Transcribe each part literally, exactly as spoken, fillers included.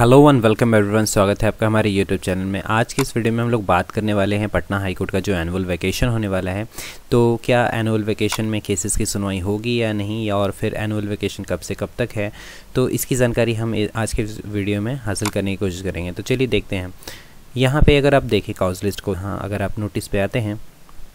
Hello one welcome everyone, स्वागत है आपका हमारे यूट्यूब चैनल में। आज की इस वीडियो में हम लोग बात करने वाले हैं पटना हाई कोर्ट का जो एनुअल वैकेशन होने वाला है। तो क्या एनुअल वैकेशन में केसेस की सुनवाई होगी या नहीं, या और फिर एनुअल वैकेशन कब से कब तक है, तो इसकी जानकारी हम आज के वीडियो में हासिल करने की कोशिश करेंगे। तो चलिए देखते हैं। यहाँ पर अगर आप देखें काउज लिस्ट को, हाँ अगर आप नोटिस पे आते हैं,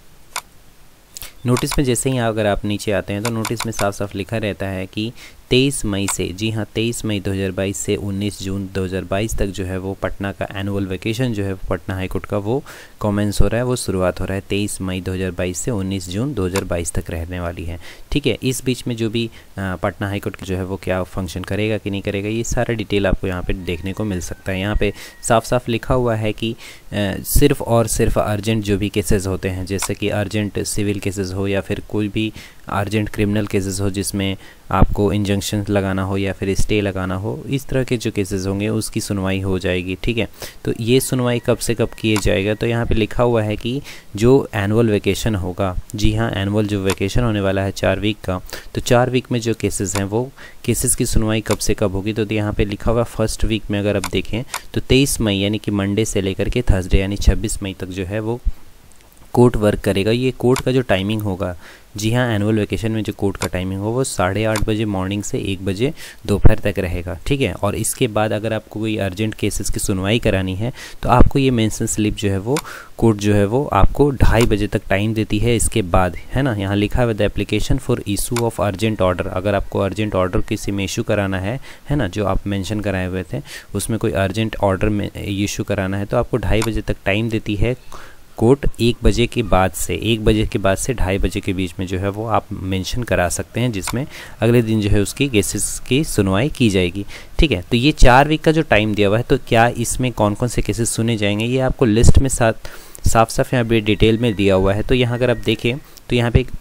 नोटिस में जैसे ही अगर आप नीचे आते हैं तो नोटिस में साफ साफ लिखा रहता है कि तेईस मई से, जी हाँ तेईस मई दो हज़ार बाईस से उन्नीस जून दो हज़ार बाईस तक जो है वो पटना का एनुअल वैकेशन जो है पटना हाई कोर्ट का वो कमेंस हो रहा है, वो शुरुआत हो रहा है तेईस मई दो हज़ार बाईस से उन्नीस जून दो हज़ार बाईस तक रहने वाली है। ठीक है, इस बीच में जो भी आ, पटना हाई कोर्ट जो है वो क्या फंक्शन करेगा कि नहीं करेगा, ये सारा डिटेल आपको यहाँ पे देखने को मिल सकता है। यहाँ पे साफ साफ लिखा हुआ है कि आ, सिर्फ और सिर्फ अर्जेंट जो भी केसेस होते हैं, जैसे कि अर्जेंट सिविल केसेस हो या फिर कोई भी अर्जेंट क्रिमिनल केसेस हो जिसमें आपको इंजंक्शन लगाना हो या फिर स्टे लगाना हो, इस तरह के जो केसेस होंगे उसकी सुनवाई हो जाएगी। ठीक है, तो ये सुनवाई कब से कब किए जाएगा, तो यहाँ पे लिखा हुआ है कि जो एनुअल वैकेशन होगा, जी हाँ एनुअल जो वैकेशन होने वाला है चार वीक का, तो चार वीक में जो केसेस हैं वो केसेस की सुनवाई कब से कब होगी। तो यहाँ पे लिखा हुआ फर्स्ट वीक में अगर आप देखें तो तेईस मई यानी कि मंडे से लेकर के थर्सडे यानी छब्बीस मई तक जो है वो कोर्ट वर्क करेगा। ये कोर्ट का जो टाइमिंग होगा, जी हाँ एनुअल वैकेशन में जो कोर्ट का टाइमिंग होगा वो साढ़े आठ बजे मॉर्निंग से एक बजे दोपहर तक रहेगा। ठीक है, और इसके बाद अगर आपको कोई अर्जेंट केसेस की सुनवाई करानी है तो आपको ये मेंशन स्लिप जो है वो कोर्ट जो है वो आपको ढाई बजे तक टाइम देती है। इसके बाद है ना, यहाँ लिखा हुआ the application for issue of urgent order, अगर आपको अर्जेंट ऑर्डर किसी में इशू कराना है है ना, जो आप मेंशन कराए हुए थे उसमें कोई अर्जेंट ऑर्डर में इशू कराना है तो आपको ढाई बजे तक टाइम देती है कोर्ट। एक बजे के बाद से एक बजे के बाद से ढाई बजे के बीच में जो है वो आप मेंशन करा सकते हैं, जिसमें अगले दिन जो है उसकी केसेस की सुनवाई की जाएगी। ठीक है, तो ये चार वीक का जो टाइम दिया हुआ है, तो क्या इसमें कौन कौन से केसेस सुने जाएंगे ये आपको लिस्ट में साथ साफ साफ यहाँ पे डिटेल में दिया हुआ है। तो यहाँ अगर आप देखें तो यहाँ पे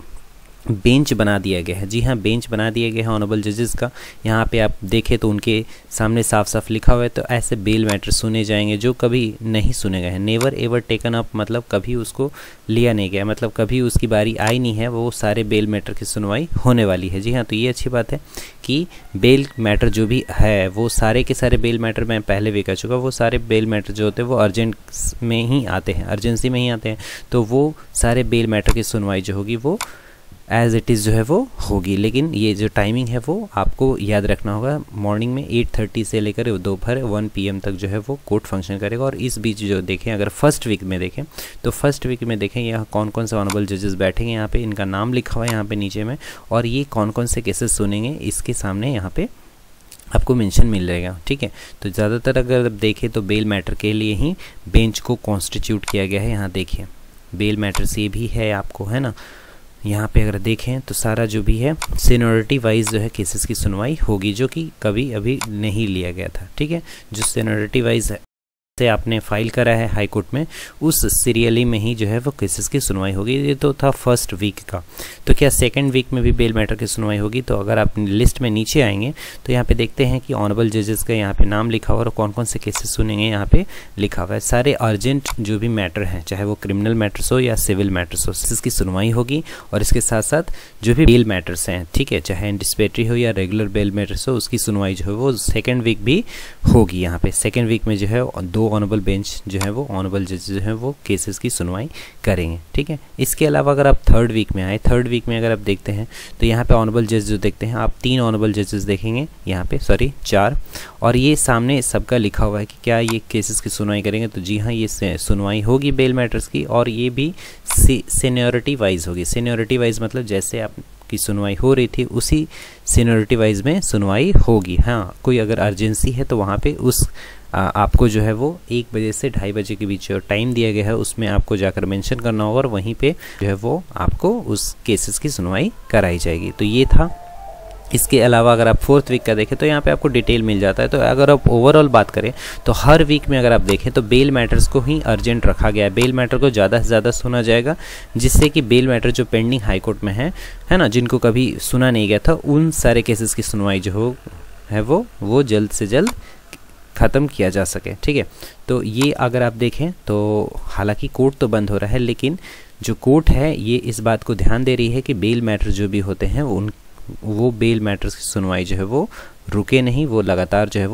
बेंच बना दिया गया है, जी हाँ बेंच बना दिया गया है ऑनरेबल जजेस का। यहाँ पे आप देखें तो उनके सामने साफ साफ लिखा हुआ है, तो ऐसे बेल मैटर सुने जाएंगे जो कभी नहीं सुने गए हैं, नेवर एवर टेकन अप, मतलब कभी उसको लिया नहीं गया, मतलब कभी उसकी बारी आई नहीं है, वो सारे बेल मैटर की सुनवाई होने वाली है। जी हाँ, तो ये अच्छी बात है कि बेल मैटर जो भी है वो सारे के सारे बेल मैटर मैं पहले भी कह चुका, वो सारे बेल मैटर जो होते हैं वो अर्जेंट में ही आते हैं, अर्जेंसी में ही आते हैं, तो वो सारे बेल मैटर की सुनवाई जो होगी वो एज़ इट इज़ जो है वो होगी। लेकिन ये जो टाइमिंग है वो आपको याद रखना होगा, मॉर्निंग में एट थर्टी से लेकर दोपहर वन पी एम तक जो है वो कोर्ट फंक्शन करेगा। और इस बीच जो देखें, अगर फर्स्ट वीक में देखें तो फर्स्ट वीक में देखें यहाँ कौन कौन से ऑनरेबल जजेस बैठेंगे, यहाँ पे इनका नाम लिखा हुआ है यहाँ पे नीचे में, और ये कौन कौन से केसेस सुनेंगे इसके सामने यहाँ पे आपको मेंशन मिल जाएगा। ठीक है, तो ज़्यादातर अगर आप देखें तो बेल मैटर के लिए ही बेंच को कॉन्स्टिट्यूट किया गया है। यहाँ देखिए बेल मैटर्स ये भी है आपको, है ना, यहाँ पे अगर देखें तो सारा जो भी है सीनियरिटी वाइज जो है केसेस की सुनवाई होगी, जो कि कभी अभी नहीं लिया गया था। ठीक है, जो सीनियरिटी वाइज है से आपने फाइल करा है हाई कोर्ट में, उस सीरियली में ही जो है वो केसेस की सुनवाई होगी। ये तो था फर्स्ट वीक का, तो क्या सेकंड वीक में भी बेल मैटर की सुनवाई होगी। तो अगर आप लिस्ट में नीचे आएंगे तो यहाँ पे देखते हैं कि ऑनरेबल जजेस का यहाँ पे नाम लिखा हुआ और कौन कौन से केसेस सुनेंगे यहाँ पे लिखा हुआ है। सारे अर्जेंट जो भी मैटर हैं, चाहे वो क्रिमिनल मैटर्स हो या सिविल मैटर्स हो, इसकी सुनवाई होगी। और इसके साथ साथ जो भी बेल मैटर्स हैं, ठीक है, चाहे एंटिसिपेटरी हो या रेगुलर बेल मैटर्स हो, उसकी सुनवाई जो है वो सेकेंड वीक भी होगी। यहाँ पे सेकेंड वीक में जो है दो ऑनरेबल बेंच जो है वो ऑनरेबल जज जो है वो केसेस की सुनवाई करेंगे। ठीक है, इसके अलावा अगर आप थर्ड वीक में आए, थर्ड वीक में अगर आप देखते हैं तो यहाँ पे ऑनरेबल जज जो देखते हैं आप तीन ऑनरेबल जजेस देखेंगे यहाँ पे, सॉरी चार, और ये सामने सबका लिखा हुआ है कि क्या ये केसेस की सुनवाई करेंगे। तो जी हाँ, ये सुनवाई होगी बेल मैटर्स की, और ये भी सीनियरिटी वाइज होगी। सीनियरिटी वाइज मतलब जैसे आप की सुनवाई हो रही थी उसी सीनियरिटी वाइज में सुनवाई होगी। हाँ, कोई अगर अर्जेंसी है तो वहाँ पे उस आ, आपको जो है वो एक बजे से ढाई बजे के बीच जो टाइम दिया गया है उसमें आपको जाकर मेंशन करना होगा और वहीं पे जो है वो आपको उस केसेस की सुनवाई कराई जाएगी। तो ये था। इसके अलावा अगर आप फोर्थ वीक का देखें तो यहाँ पे आपको डिटेल मिल जाता है। तो अगर आप ओवरऑल बात करें तो हर वीक में अगर आप देखें तो बेल मैटर्स को ही अर्जेंट रखा गया है, बेल मैटर को ज़्यादा से ज़्यादा सुना जाएगा, जिससे कि बेल मैटर जो पेंडिंग हाई कोर्ट में है है ना, जिनको कभी सुना नहीं गया था, उन सारे केसेस की सुनवाई जो हो है वो वो जल्द से जल्द ख़त्म किया जा सके। ठीक है, तो ये अगर आप देखें तो हालांकि कोर्ट तो बंद हो रहा है, लेकिन जो कोर्ट है ये इस बात को ध्यान दे रही है कि बेल मैटर जो भी होते हैं उन वो बेल मैटर्स की सुनवाई जो है वो रुके नहीं, वो लगातार जो है वो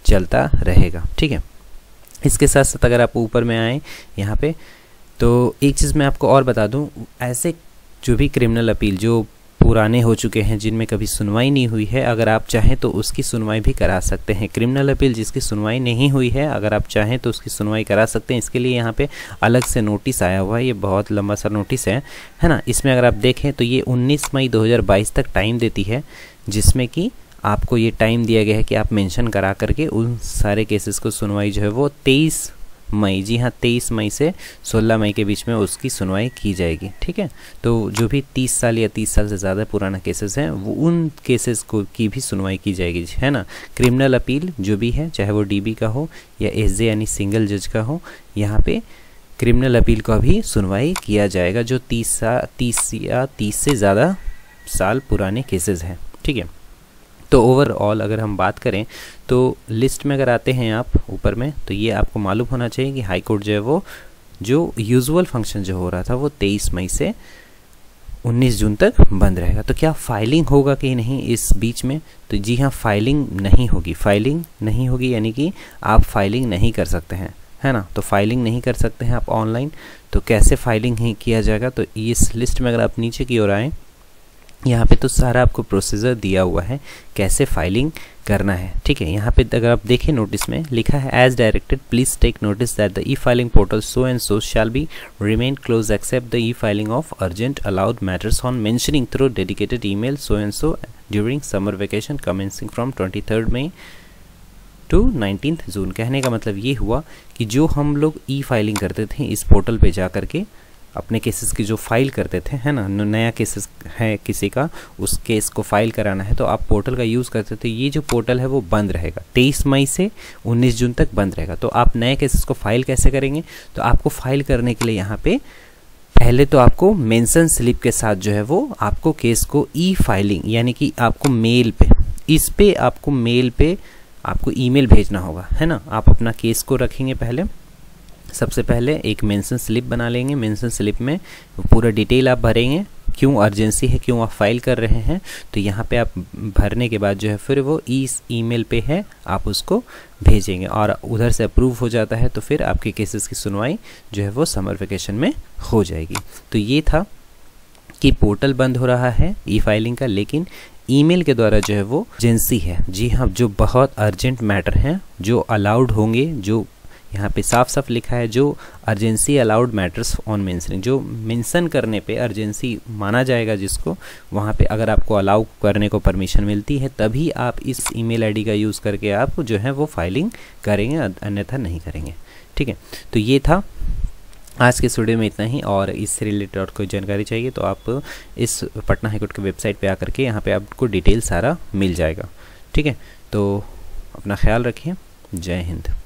चलता रहेगा। ठीक है, इसके साथ साथ अगर आप ऊपर में आएँ यहाँ पे, तो एक चीज़ मैं आपको और बता दूं, ऐसे जो भी क्रिमिनल अपील जो पुराने हो चुके हैं, जिनमें कभी सुनवाई नहीं हुई है, अगर आप चाहें तो उसकी सुनवाई भी करा सकते हैं। क्रिमिनल अपील जिसकी सुनवाई नहीं हुई है, अगर आप चाहें तो उसकी सुनवाई करा सकते हैं। इसके लिए यहाँ पे अलग से नोटिस आया हुआ है, ये बहुत लंबा सा नोटिस है है ना। इसमें अगर आप देखें तो ये उन्नीस मई दो हज़ार बाईस तक टाइम देती है, जिसमें कि आपको ये टाइम दिया गया है कि आप मेंशन करा करके उन सारे केसेस को सुनवाई जो है वो तेईस मई, जी हाँ तेईस मई से सोलह मई के बीच में उसकी सुनवाई की जाएगी। ठीक है, तो जो भी तीस साल या तीस साल से ज़्यादा पुराना केसेस हैं, वो उन केसेस को की भी सुनवाई की जाएगी, है ना। क्रिमिनल अपील जो भी है, चाहे वो डीबी का हो या एसजे यानी सिंगल जज का हो, यहाँ पे क्रिमिनल अपील का भी सुनवाई किया जाएगा, जो तीस सा तीस या तीस से ज़्यादा साल पुराने केसेस हैं। ठीक है, तो ओवरऑल अगर हम बात करें तो लिस्ट में अगर आते हैं आप ऊपर में, तो ये आपको मालूम होना चाहिए कि हाई कोर्ट जो है वो जो यूजुअल फंक्शन जो हो रहा था वो तेईस मई से उन्नीस जून तक बंद रहेगा। तो क्या फाइलिंग होगा कि नहीं इस बीच में? तो जी हाँ, फाइलिंग नहीं होगी। फाइलिंग नहीं होगी यानी कि आप फाइलिंग नहीं कर सकते हैं, है ना। तो फाइलिंग नहीं कर सकते हैं आप ऑनलाइन, तो कैसे फाइलिंग ही किया जाएगा? तो इस लिस्ट में अगर आप नीचे की ओर आएँ, यहाँ पे तो सारा आपको प्रोसीजर दिया हुआ है कैसे फाइलिंग करना है। ठीक है, यहाँ पे अगर आप देखें नोटिस में लिखा है, as directed please take notice that the e filing portal so and so shall be remain close except the e filing of urgent allowed matters on mentioning through dedicated email so and so during summer vacation commencing from twenty third May to nineteenth June. कहने का मतलब ये हुआ कि जो हम लोग ई filing करते थे इस पोर्टल पे जा करके अपने केसेस की जो फाइल करते थे, है ना, नया केसेस है किसी का, उस केस को फाइल कराना है तो आप पोर्टल का यूज़ करते थे। ये जो पोर्टल है वो बंद रहेगा, तेईस मई से उन्नीस जून तक बंद रहेगा। तो आप नए केसेस को फाइल कैसे करेंगे? तो आपको फाइल करने के लिए यहाँ पे पहले तो आपको मेंशन स्लिप के साथ जो है वो आपको केस को ई फाइलिंग यानी कि आपको मेल पे, इस पे आपको मेल पे आपको ईमेल भेजना होगा, है ना। आप अपना केस को रखेंगे, पहले सबसे पहले एक मेंशन स्लिप बना लेंगे। मेंशन स्लिप में पूरा डिटेल आप भरेंगे, क्यों अर्जेंसी है, क्यों आप फाइल कर रहे हैं। तो यहाँ पे आप भरने के बाद जो है फिर वो इस ईमेल पे है, आप उसको भेजेंगे और उधर से अप्रूव हो जाता है तो फिर आपके केसेस की सुनवाई जो है वो समर वेकेशन में हो जाएगी। तो ये था कि पोर्टल बंद हो रहा है ई फाइलिंग का, लेकिन ईमेल के द्वारा जो है वो एजेंसी है, जी हाँ, जो बहुत अर्जेंट मैटर हैं जो अलाउड होंगे, जो यहाँ पे साफ साफ लिखा है, जो urgency allowed matters on mentioning, जो मेंशन करने पे अर्जेंसी माना जाएगा जिसको, वहाँ पे अगर आपको अलाउ करने को परमिशन मिलती है तभी आप इस ईमेल आईडी का यूज़ करके आप जो है वो फाइलिंग करेंगे, अन्यथा नहीं करेंगे। ठीक है, तो ये था आज के वीडियो में इतना ही। और इससे रिलेटेड और कोई जानकारी चाहिए तो आप इस पटना हाईकोर्ट के वेबसाइट पे आकर के यहाँ पे आपको डिटेल सारा मिल जाएगा। ठीक है, तो अपना ख्याल रखिए। जय हिंद।